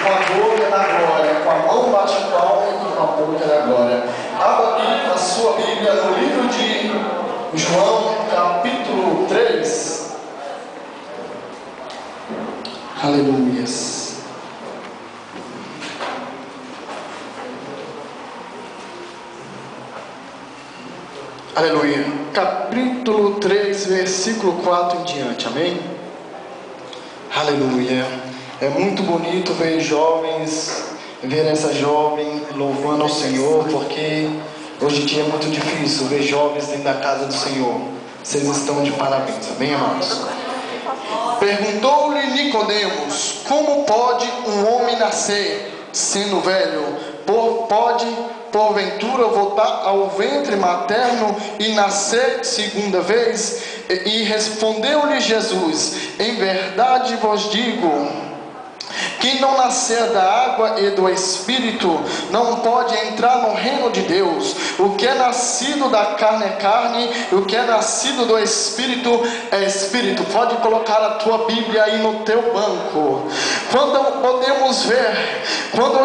com a boca da glória, com a mão bate palma e com a boca da glória. Abra a sua Bíblia no livro de João, capítulo 3. Aleluias. Aleluia. Capítulo 3, versículo 4 em diante. Amém? Aleluia. É muito bonito ver jovens, ver essa jovem louvando ao Senhor, porque hoje em dia é muito difícil ver jovens dentro da casa do Senhor. Vocês estão de parabéns. Amém, amados? Perguntou-lhe Nicodemos: como pode um homem nascer sendo velho? Pode porventura voltar ao ventre materno e nascer segunda vez? E respondeu-lhe Jesus: em verdade vos digo, quem não nascer da água e do Espírito não pode entrar no reino de Deus. O que é nascido da carne é carne, e o que é nascido do Espírito é Espírito. Pode colocar a tua Bíblia aí no teu banco. Quando podemos ver, quando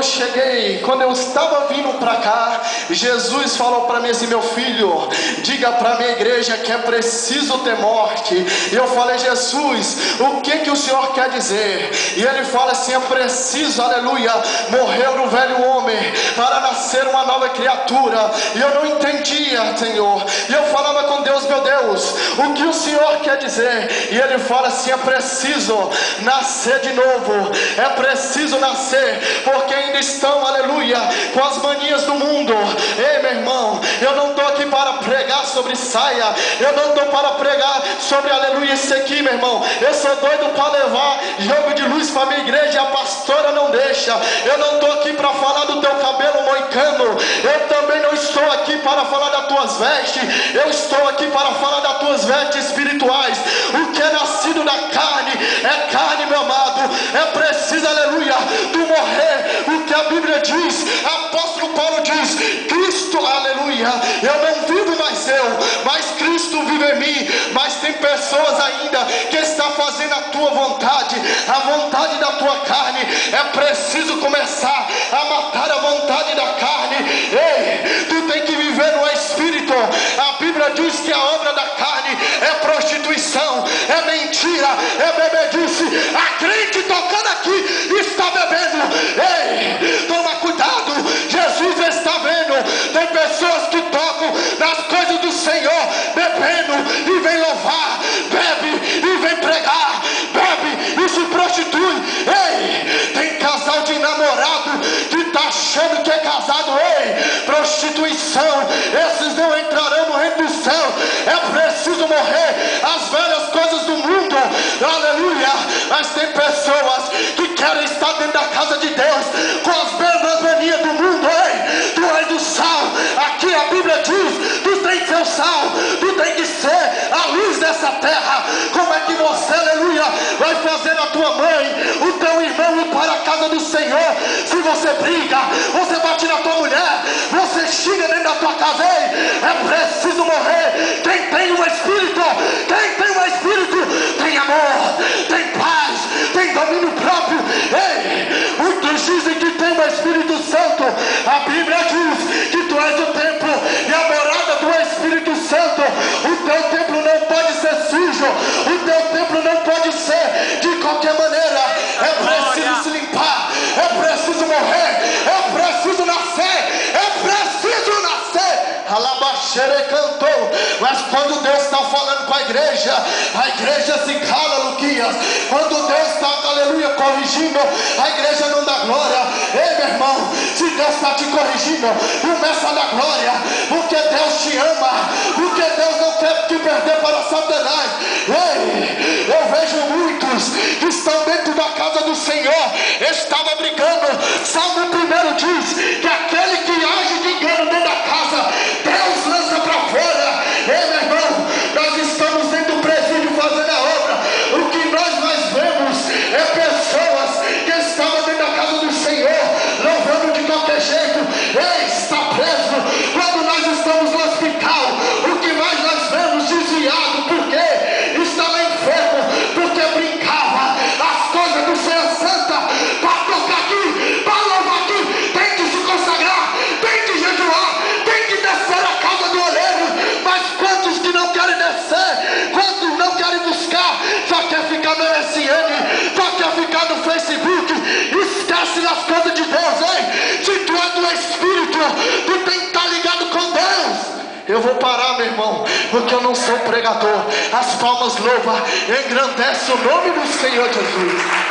eu estava vindo para cá, Jesus falou para mim assim: meu filho, diga para a minha igreja que é preciso ter morte. E eu falei: Jesus, o que o Senhor quer dizer? E ele fala assim: é preciso, aleluia, morrer no velho homem para nascer uma nova criatura. E eu não entendia, Senhor, e eu falava com Deus: meu Deus, o que o Senhor quer dizer? E ele fala assim: é preciso nascer de novo, é preciso nascer, porque ainda estão, aleluia, com as manias do mundo. Ei, meu irmão, eu não estou aqui para pregar sobre saia, eu não estou para pregar sobre, aleluia, isso aqui, meu irmão. Eu sou doido para levar jogo de luz para a minha igreja, a pastora não deixa. Eu não estou aqui para falar do teu cabelo moicano, eu também não estou aqui para falar das tuas vestes, eu estou aqui para falar das tuas vestes espirituais. O que é nascido da carne é carne, meu amado. É preciso, aleluia, tu morrer. O que a Bíblia diz, apóstolo Paulo diz: Cristo, aleluia, eu não vivo mais eu, mas Cristo vive em mim. Mas tem pessoas ainda que estão fazendo a tua vontade, a vontade da tua carne. É preciso começar a matar a vontade da carne. Ei, tu tem que viver no Espírito. A Bíblia diz que a obra da carne é prostituição, é mentira, é bebedice. A crente tocando aqui está bebendo. Ei, toma cuidado, Jesus está vendo. Tem pessoas que tocam nas coisas do Senhor bebendo e vem louvar, bebe e vem pregar, bebe e se prostitui. Ei, tem casal de namorado que está achando que é casado. Ei, prostituição, esses não entrarão no reino do céu. É preciso morrer as velhas coisas do mundo, aleluia. Mas tem pessoas que querem estar dentro da casa de Deus com as mesmas manias do mundo. Ei, tu és do sal, aqui a Bíblia diz: tu tem que ser o sal, tu tem que ser a luz dessa terra. Como é que você, aleluia, vai fazer a tua mãe, o teu irmão ir para a casa do Senhor se você briga, você bate na tua mulher, você xinga dentro da tua casa? Ei, é preciso morrer. Quem tem um Espírito, quem tem um Espírito, tem amor, tem paz, tem domínio próprio. Ei, muitos dizem que tem o Espírito Santo. A Bíblia diz que tu és o templo e a morada do Espírito Santo. O teu templo não pode ser sujo, o teu templo não pode ser de qualquer maneira. É preciso se limpar, é preciso morrer, é preciso nascer, é preciso nascer. Alabaxere cantou. Mas quando Deus está falando com a igreja se cala, Luquias. Quando Deus está, aleluia, corrigindo, a igreja não dá glória. Ei, meu irmão, se Deus está te corrigindo, começa a dar glória, porque Deus te ama, porque Deus não quer te perder para Satanás. Ei, eu vejo muitos que estão dentro da casa do Senhor, estava brigando. Salmo 1 diz que aquele que age de engano dentro da casa, Deus lança para fora. Ei, meu irmão, nós estamos dentro do presídio fazendo a obra. O que nós mais vemos é pessoas que estavam dentro da casa do Senhor, louvando de qualquer jeito. Ei, está preso. Quando nós estamos no hospital, o que mais nós vemos desviado, porque está lá enfermo, porque brincava as coisas do Senhor Santa para tocar aqui. Eu vou parar, meu irmão, porque eu não sou pregador. As palmas louvam, engrandece o nome do Senhor Jesus.